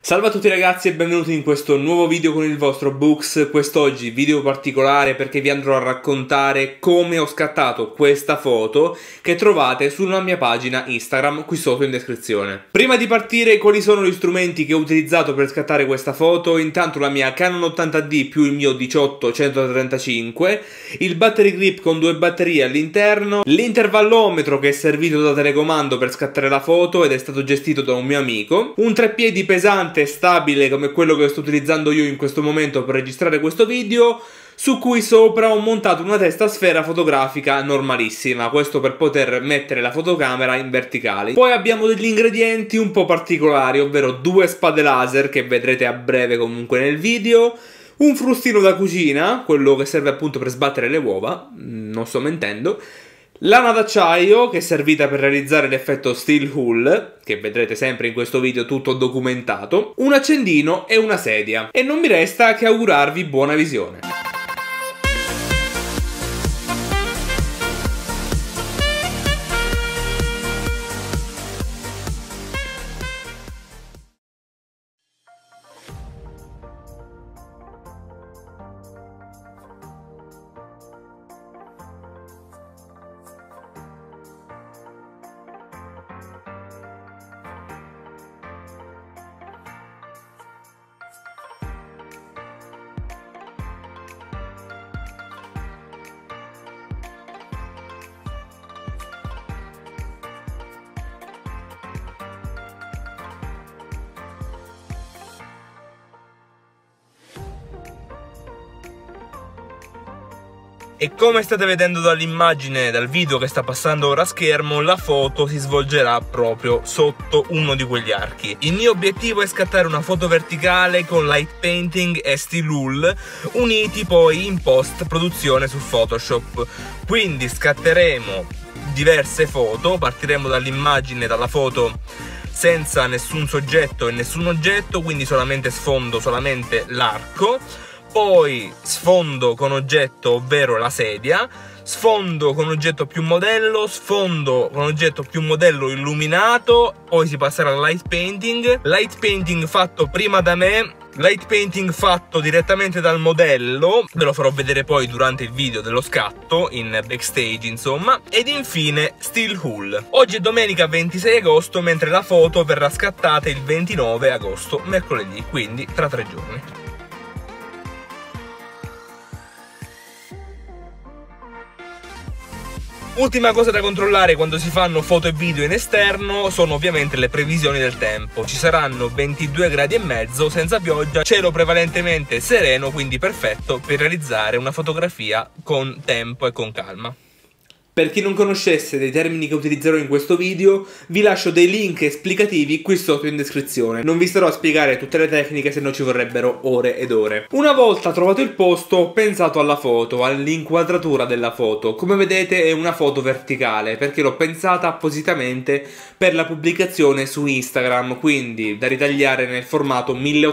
Salve a tutti ragazzi e benvenuti in questo nuovo video con il vostro Books. Quest'oggi video particolare perché vi andrò a raccontare come ho scattato questa foto che trovate sulla mia pagina Instagram qui sotto in descrizione. Prima di partire, quali sono gli strumenti che ho utilizzato per scattare questa foto? Intanto la mia Canon 80D più il mio 18-135, il battery grip con due batterie all'interno, l'intervallometro che è servito da telecomando per scattare la foto ed è stato gestito da un mio amico, un treppiedi pesante stabile come quello che sto utilizzando io in questo momento per registrare questo video, su cui sopra ho montato una testa sfera fotografica normalissima, questo per poter mettere la fotocamera in verticale. Poi abbiamo degli ingredienti un po' particolari, ovvero due spade laser che vedrete a breve comunque nel video, un frustino da cucina, quello che serve appunto per sbattere le uova, non sto mentendo, lana d'acciaio che è servita per realizzare l'effetto steel hull, che vedrete sempre in questo video tutto documentato, un accendino e una sedia. E non mi resta che augurarvi buona visione. E come state vedendo dall'immagine, dal video che sta passando ora a schermo, la foto si svolgerà proprio sotto uno di quegli archi. Il mio obiettivo è scattare una foto verticale con light painting e steel hull, uniti poi in post produzione su Photoshop. Quindi scatteremo diverse foto, partiremo dall'immagine, dalla foto senza nessun soggetto e nessun oggetto, quindi solamente sfondo, solamente l'arco. Poi sfondo con oggetto, ovvero la sedia, sfondo con oggetto più modello, sfondo con oggetto più modello illuminato, poi si passerà al light painting fatto prima da me, light painting fatto direttamente dal modello, ve lo farò vedere poi durante il video dello scatto, in backstage insomma, ed infine steel hull. Oggi è domenica 26 agosto, mentre la foto verrà scattata il 29 agosto, mercoledì, quindi tra 3 giorni. Ultima cosa da controllare quando si fanno foto e video in esterno sono ovviamente le previsioni del tempo. Ci saranno 22 gradi e mezzo senza pioggia, cielo prevalentemente sereno, quindi perfetto per realizzare una fotografia con tempo e con calma. Per chi non conoscesse dei termini che utilizzerò in questo video, vi lascio dei link esplicativi qui sotto in descrizione. Non vi starò a spiegare tutte le tecniche, se no ci vorrebbero ore ed ore. Una volta trovato il posto, ho pensato alla foto, all'inquadratura della foto. Come vedete è una foto verticale, perché l'ho pensata appositamente per la pubblicazione su Instagram, quindi da ritagliare nel formato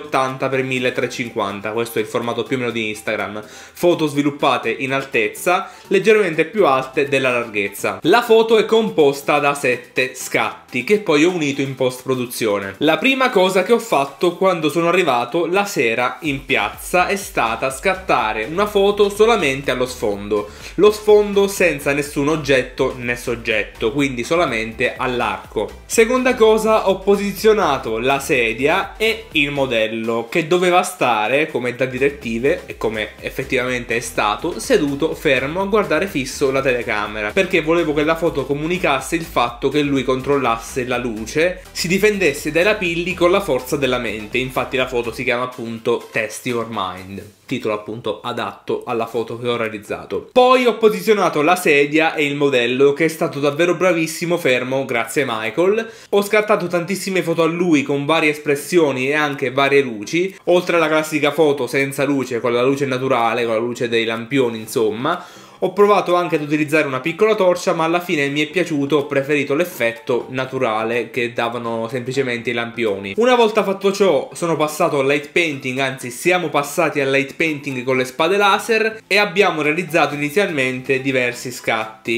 1080x1350. Questo è il formato più o meno di Instagram. Foto sviluppate in altezza, leggermente più alte della larghezza. La foto è composta da 7 scatti che poi ho unito in post produzione. La prima cosa che ho fatto quando sono arrivato la sera in piazza è stata scattare una foto solamente allo sfondo, lo sfondo senza nessun oggetto né soggetto, quindi solamente all'arco. Seconda cosa, ho posizionato la sedia e il modello che doveva stare, come da direttive e come effettivamente è stato, seduto fermo a guardare fisso la telecamera, perché volevo che la foto comunicasse il fatto che lui controllasse la luce, si difendesse dai lapilli con la forza della mente. Infatti la foto si chiama appunto Test Your Mind, titolo appunto adatto alla foto che ho realizzato. Poi ho posizionato la sedia e il modello, che è stato davvero bravissimo fermo, grazie Michael. Ho scattato tantissime foto a lui con varie espressioni e anche varie luci, oltre alla classica foto senza luce, con la luce naturale, con la luce dei lampioni insomma. Ho provato anche ad utilizzare una piccola torcia, ma alla fine mi è piaciuto, ho preferito l'effetto naturale che davano semplicemente i lampioni. Una volta fatto ciò sono passato al light painting, anzi siamo passati al light painting con le spade laser e abbiamo realizzato inizialmente diversi scatti.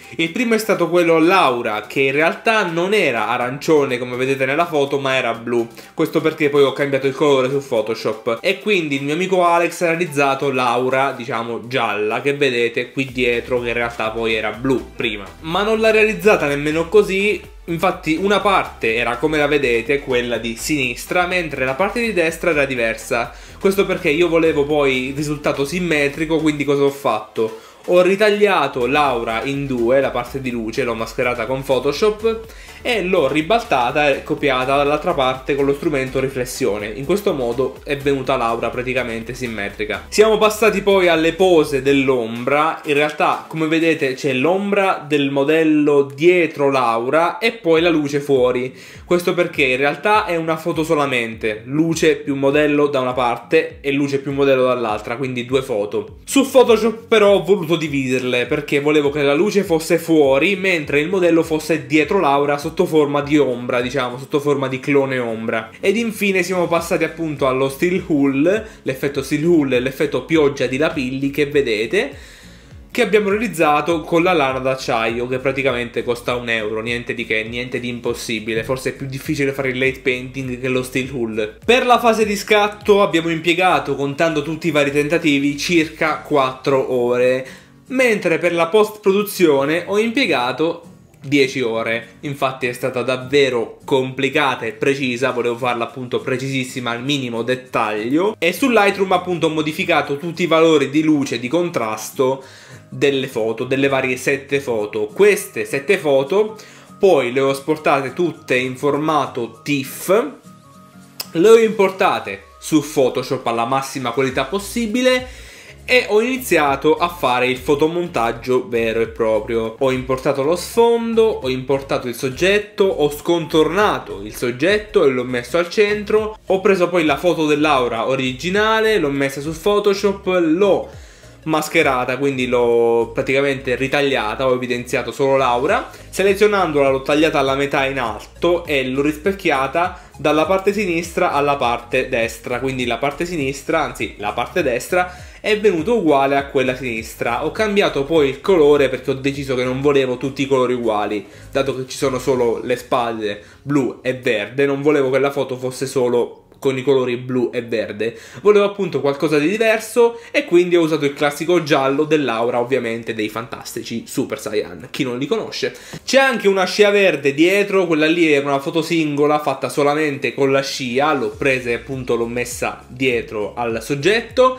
Il primo è stato quello Laura, che in realtà non era arancione come vedete nella foto, ma era blu. Questo perché poi ho cambiato il colore su Photoshop. E quindi il mio amico Alex ha realizzato Laura, diciamo gialla, che vedete qui dietro, che in realtà poi era blu prima. Ma non l'ha realizzata nemmeno così. Infatti una parte era come la vedete, quella di sinistra, mentre la parte di destra era diversa. Questo perché io volevo poi il risultato simmetrico, quindi cosa ho fatto? Ho ritagliato Laura in due, la parte di luce, l'ho mascherata con Photoshop e l'ho ribaltata e copiata dall'altra parte con lo strumento riflessione. In questo modo è venuta Laura praticamente simmetrica. Siamo passati poi alle pose dell'ombra. In realtà, come vedete, c'è l'ombra del modello dietro Laura e poi la luce fuori. Questo perché in realtà è una foto solamente, luce più modello da una parte e luce più modello dall'altra, quindi due foto. Su Photoshop però ho voluto dividerle perché volevo che la luce fosse fuori mentre il modello fosse dietro Laura sotto forma di ombra, diciamo, sotto forma di clone ombra. Ed infine siamo passati appunto allo Still Hull, l'effetto Still Hull e l'effetto pioggia di lapilli che vedete, che abbiamo realizzato con la lana d'acciaio, che praticamente costa €1, niente di che, niente di impossibile. Forse è più difficile fare il late painting che lo Still Hull. Per la fase di scatto abbiamo impiegato, contando tutti i vari tentativi, circa 4 ore, mentre per la post produzione ho impiegato 10 ore. Infatti è stata davvero complicata e precisa, volevo farla appunto precisissima al minimo dettaglio. E su Lightroom appunto ho modificato tutti i valori di luce e di contrasto delle foto, delle varie 7 foto. Queste 7 foto poi le ho esportate tutte in formato TIFF, le ho importate su Photoshop alla massima qualità possibile e ho iniziato a fare il fotomontaggio vero e proprio. Ho importato lo sfondo, ho importato il soggetto, ho scontornato il soggetto e l'ho messo al centro. Ho preso poi la foto dell'Aura originale, l'ho messa su Photoshop, l'ho mascherata, quindi l'ho praticamente ritagliata, ho evidenziato solo Laura. Selezionandola l'ho tagliata alla metà in alto e l'ho rispecchiata dalla parte sinistra alla parte destra, quindi la parte sinistra, anzi la parte destra è venuta uguale a quella sinistra. Ho cambiato poi il colore perché ho deciso che non volevo tutti i colori uguali, dato che ci sono solo le spade blu e verde, non volevo che la foto fosse solo con i colori blu e verde, volevo appunto qualcosa di diverso e quindi ho usato il classico giallo dell'Aura, ovviamente dei fantastici Super Saiyan, chi non li conosce. C'è anche una scia verde dietro, quella lì è una foto singola fatta solamente con la scia, l'ho presa e appunto l'ho messa dietro al soggetto.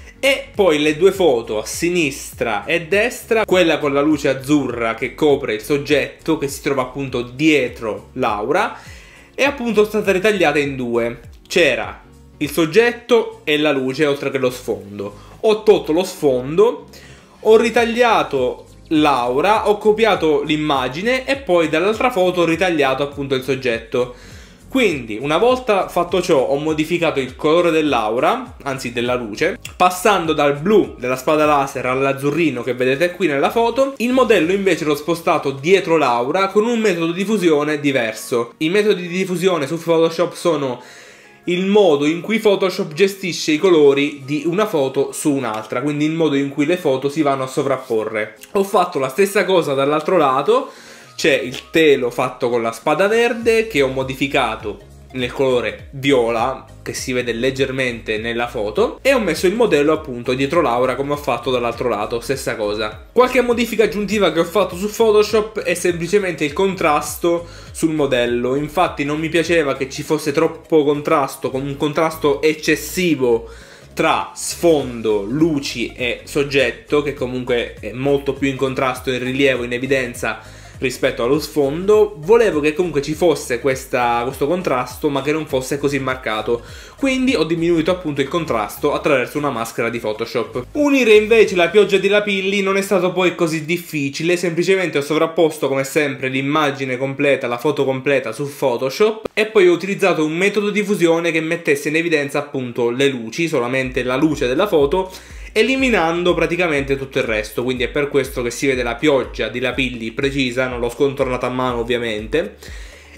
E poi le due foto a sinistra e destra, quella con la luce azzurra che copre il soggetto, che si trova appunto dietro Laura, è appunto stata ritagliata in due. C'era il soggetto e la luce oltre che lo sfondo. Ho tolto lo sfondo, ho ritagliato Laura, ho copiato l'immagine e poi dall'altra foto ho ritagliato appunto il soggetto. Quindi una volta fatto ciò ho modificato il colore dell'Aura, anzi della luce, passando dal blu della spada laser all'azzurrino che vedete qui nella foto. Il modello invece l'ho spostato dietro Laura con un metodo di diffusione diverso. I metodi di diffusione su Photoshop sono il modo in cui Photoshop gestisce i colori di una foto su un'altra, quindi il modo in cui le foto si vanno a sovrapporre. Ho fatto la stessa cosa dall'altro lato, c'è il telo fatto con la spada verde che ho modificato nel colore viola, che si vede leggermente nella foto, e ho messo il modello appunto dietro Laura come ho fatto dall'altro lato, stessa cosa. Qualche modifica aggiuntiva che ho fatto su Photoshop è semplicemente il contrasto sul modello. Infatti non mi piaceva che ci fosse troppo contrasto, con un contrasto eccessivo tra sfondo, luci e soggetto, che comunque è molto più in contrasto, in rilievo, in evidenza rispetto allo sfondo. Volevo che comunque ci fosse questo contrasto, ma che non fosse così marcato, quindi ho diminuito appunto il contrasto attraverso una maschera di Photoshop. Unire invece la pioggia di lapilli non è stato poi così difficile, semplicemente ho sovrapposto come sempre l'immagine completa, la foto completa su Photoshop, e poi ho utilizzato un metodo di fusione che mettesse in evidenza appunto le luci, solamente la luce della foto, eliminando praticamente tutto il resto. Quindi è per questo che si vede la pioggia di lapilli precisa, non l'ho scontornata a mano ovviamente.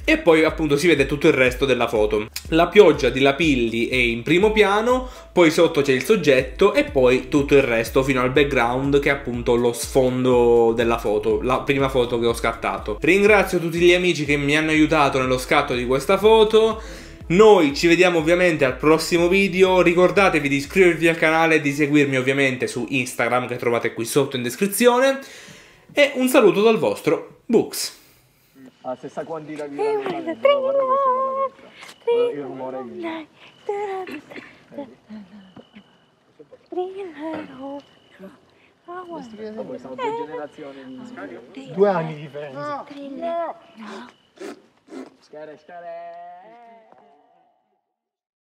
e poi appunto si vede tutto il resto della foto. La pioggia di lapilli è in primo piano, poi sotto c'è il soggetto e poi tutto il resto fino al background, che è appunto lo sfondo della foto, la prima foto che ho scattato. Ringrazio tutti gli amici che mi hanno aiutato nello scatto di questa foto. Noi ci vediamo ovviamente al prossimo video, ricordatevi di iscrivervi al canale e di seguirmi ovviamente su Instagram, che trovate qui sotto in descrizione, e un saluto dal vostro Books. La stessa quantità di il rumore siamo 2 generazioni di 2 anni di differenza. Scare.